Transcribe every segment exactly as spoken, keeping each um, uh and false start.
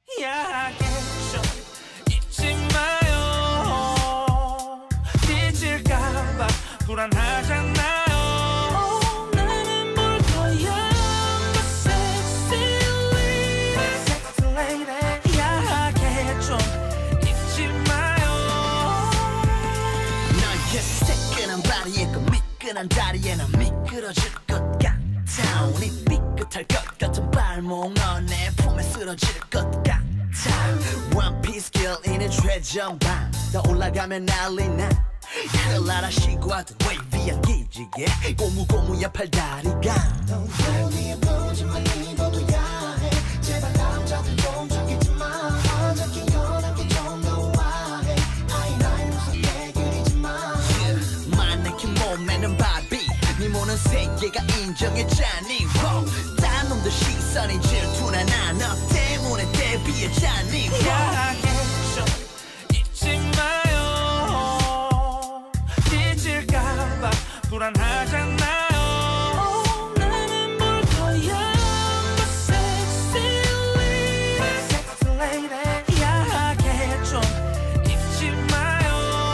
야하게 좀 잊지 마요. 잊을까봐 불안하잖아요. 나는 볼 거야. Sexy lady, sexy lady. 야하게 좀 잊지 마요. 너의 새끈한 발이에 그 미끈한 다리에 난 미끄러질 것 같아. 네 삐끗할 것 같은 발목 너 내 품에 쓰러질 것 같아. One Piece girl in a 최전방 더 올라가면 난리 나. 클라라 시구하던 웨이비한 기지개 고무고무야 팔다리가. 넌 위에 보지만 입어도 야해. 제발 남자들 좀 죽이지 마. 어저께 연하게 좀 놓아해. 아이라인 무섭게 그리지 마. 마네킹 몸에는 바비 네 모는 세계가 인정했잖니. 딴 놈들 시선이 질투나 나 너 때문에 데뷔했잖니. 야하게 좀 잊지 마요. 잊을까봐 불안하잖아요. 나는 볼 거야. Sexy lady, sexy lady. 야하게 좀 잊지 마요.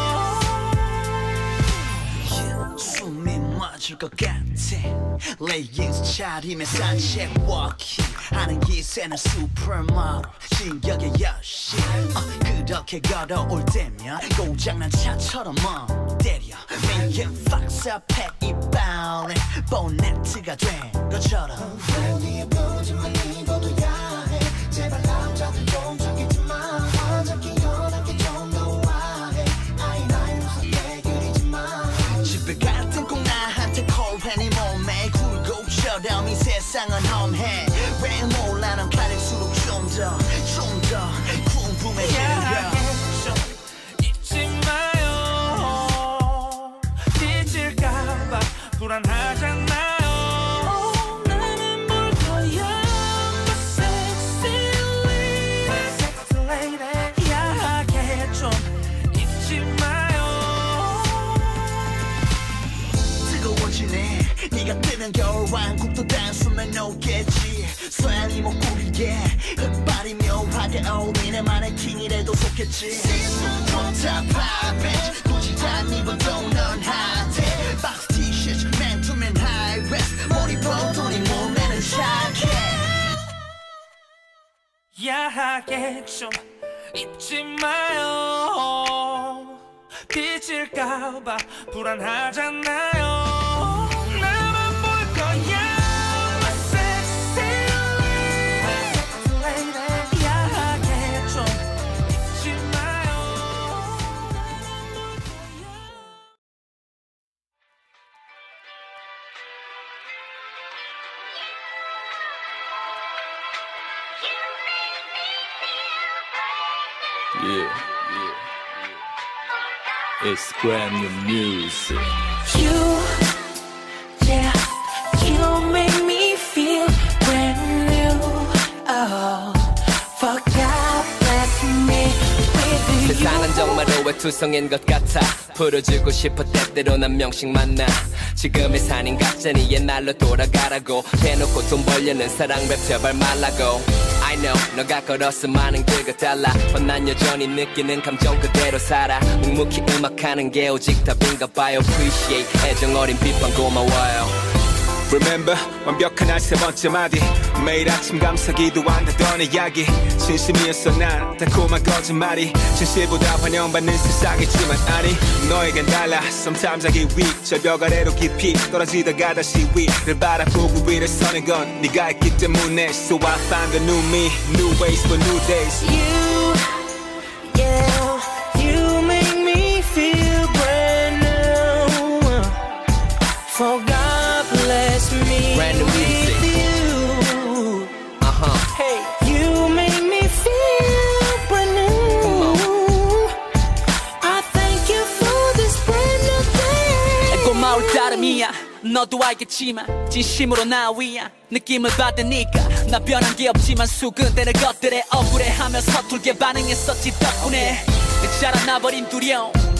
숨이 멎을 것 같아. 레깅스 차림에 산책 워킹 하는 기세는 슈퍼모델 진격의 여신. 어, 그렇게 걸어올 때면 고장난 차처럼 멍 때려. 매일 팍사팩 이빨에 보네트가 된 것처럼. 위에 보지만 입어도 야해. 제발 남자들 좀 죽이지 마. 어저께 연하게 좀 놓아해. 아이라인 무섭게 그리지 마. 집에 갈 땐 꼭 나한테 콜해. 네 몸에 굴곡 처럼 이 세상은 험해. 왜 몰라 넌 가릴수록 좀 더 좀 더 궁금해지는 걸. 좀 잊지 마요. 잊을까봐 불안하잖아요. 나는 볼 거야. Sexy lady, sexy lady. 야하게 좀 잊지 마요. 뜨거워지네 네가 뜨는 겨울왕국도 단숨에 녹겠지. 쇠니 목구리에 흑발이 묘하게 어울리네. 마네킹이라도 속겠지. 탑탑 굳이 잘 입어도 넌 핫해. 박스 티셔츠 맨투맨 하이웨스트 머리 뻗더니 몸매는 착해. 야하게 좀 잊지 마요. 잊을까봐 불안하잖아요. 나만 볼 거야. Sexy lady, sexy lady. 야하게 좀 잊지 마요. Yeah, yeah, yeah. It's brand new music. You, yeah, you make me feel brand new. Oh, for God bless me with you. 세상은 정말 오해투성인 것 같아. 풀어주고 싶어 때때로 난 명식 만나. 지금의 산인 가짜니 옛날로 돌아가라고. 대놓고 돈 벌려는 사랑 랩 제발 말라고. I know 너가 걸었어 많은 길과 달라. 난 여전히 느끼는 감정 그대로 살아. 묵묵히 음악하는 게 오직 답인가 봐요. Appreciate 애정 어린 비판 고마워요. Remember 완벽한 날 세 번째 마디. 매일 아침 감사 기도한다던 이야기. 진심이었어 난 달콤한 거짓말이. 진실보다 환영받는 세상이지만 아니 너에겐 달라. Sometimes I get weak. 절벽 아래로 깊이 떨어지다가 다시 위를 바라보고 위를 서는 건 네가 있기 때문에. So I find a new me, new ways for new days. You, yeah, you make me feel brand new. For God bless me Brand new music. with you. Uh-huh. Hey, you make me feel brand new. I thank you for this brand new day. 고마울 따름이야. 너도 알겠지만 진심으로 나 위야. 느낌을 받으니까 나 변한 게 없지만 수근대는 것들에 억울해하며 서툴게 반응했었지 덕분에. 자라나버린 두려움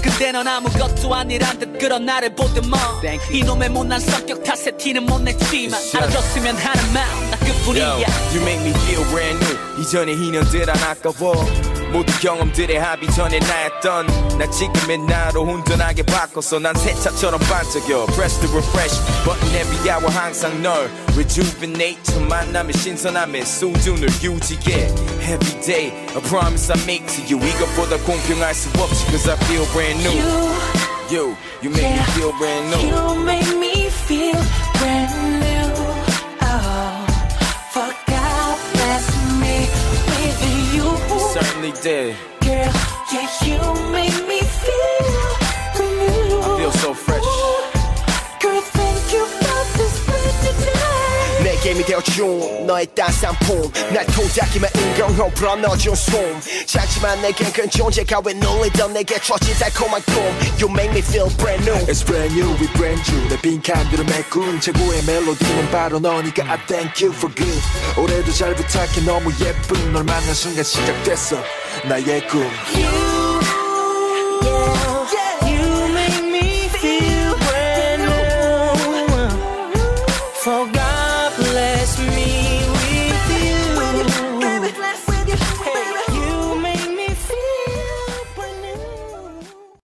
근데 넌 아무것도 아니란 듯 그런 나를 보더만 이놈의 못난 성격 탓에 티는 못 냈지만 알아줬으면 하는 마음 나 그뿐이야. Yo, you make me feel brand new. 이전의 인연들 안 아까워. 모든 경험들의 합이 전에 나였던 나 지금의 나로 온전하게 바꿨어. 난 새 차처럼 반짝여. Press the refresh button every hour 항상 널 rejuvenate. 첫 만남의 신선함에 수준을 유지해. Every day a promise I make to you. 이것보다 공평할 수 없지 cause I feel brand new. You, you make Yeah, me feel brand new. you make me feel brand new. Oh, for God bless me with you. Certainly did. Girl, yeah, you make me feel brand new. I feel so fresh. Girl, thank you for this brand new day. 내 게임이 되어준 너의 따스한 품 날 토닥이만 인공호 불어넣어준 숨 작지만 내겐 큰 존재가 왜 놀리던 내게 주어진 달콤한 꿈 You make me feel brand new. It's brand new, we brand new. 내 빈 칸들을 메꾼 최고의 멜로디는 바로 너니까 I thank you for good. 올해도 잘 부탁해 너무 예쁜 널 만난 순간 시작됐어 나의 꿈. You